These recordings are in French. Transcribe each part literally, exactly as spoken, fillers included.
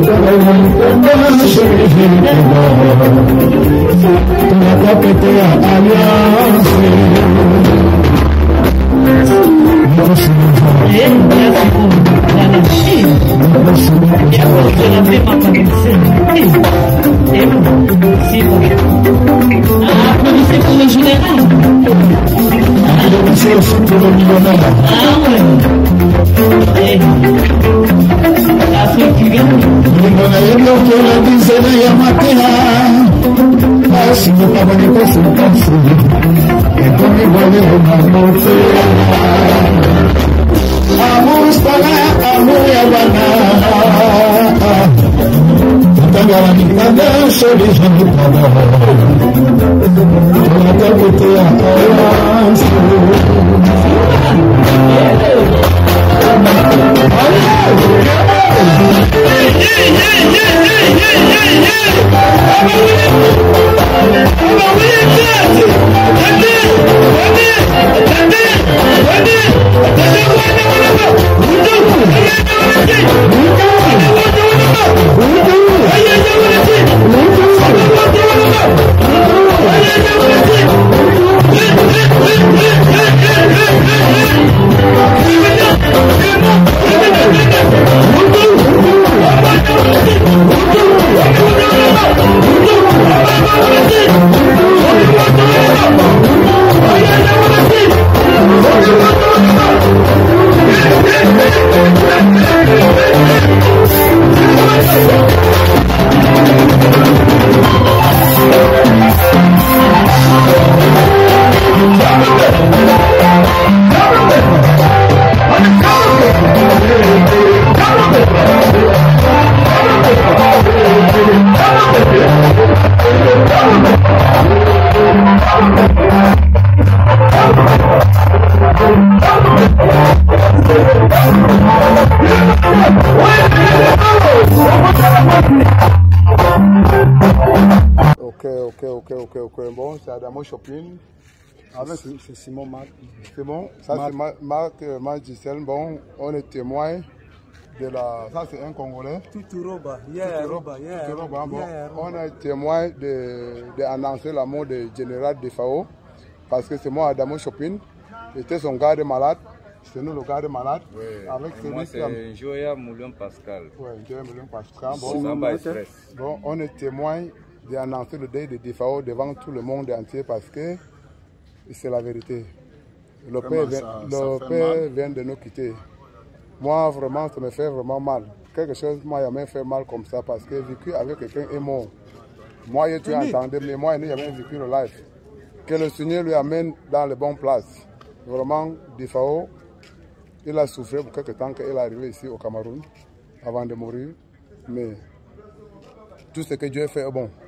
Shopping avec c'est Simon Marc. C'est bon, ça c'est Marc Marc Gisèle. Bon, on est témoin de la. Ça c'est un Congolais. Tuturoba, yeah, Tuturoba, yeah. Tuturoba, bon, yeah. On est témoin de d'annoncer la mort du général de Fao parce que c'est moi Adamo Shopping. C'était son garde malade. C'est nous le garde malade. Oui. Avec moi c'est Joya Moulin Pascal. Oui, Joya Moulin Pascal. Bon, bon, on est témoin d'annoncer le deuil de Defao devant tout le monde entier parce que c'est la vérité. Le père, vient, ça, le ça père vient de nous quitter. Moi, vraiment, ça me fait vraiment mal. Quelque chose m'a jamais fait mal comme ça parce que vécu avec quelqu'un est mort. Moi, tu entendais, mais moi, il n'y a jamais vécu le life. Que le Seigneur lui amène dans les bonnes places. Vraiment, Defao, il a souffert pour quelque temps qu'il est arrivé ici au Cameroun avant de mourir. Mais tout ce que Dieu fait est bon.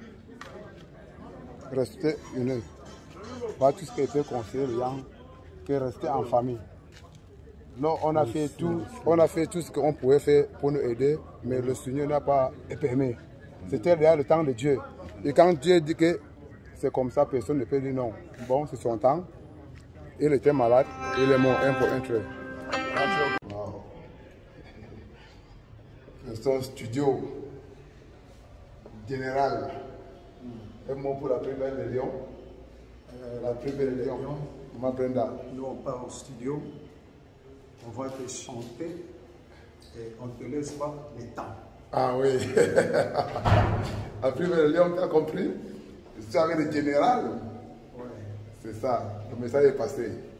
Rester unis. Pas tout ce qui a été conseillé les gens, que rester en famille. Non, on a fait tout, on a fait tout ce qu'on pouvait faire pour nous aider, mais le Seigneur n'a pas permis. C'était déjà le temps de Dieu. Et quand Dieu dit que c'est comme ça, personne ne peut dire non. Bon, c'est son temps. Il était malade, il est mort un pour un trait. Wow. C'est un studio général. Un mot pour la plus belle des lions. Euh, la plus belle des lions. Ma Brenda. Nous on part au studio, on va te chanter et on ne te laisse pas le temps. Ah oui. La plus belle des lions, tu as compris? C'est avec le général. Ouais. C'est ça, le message est passé.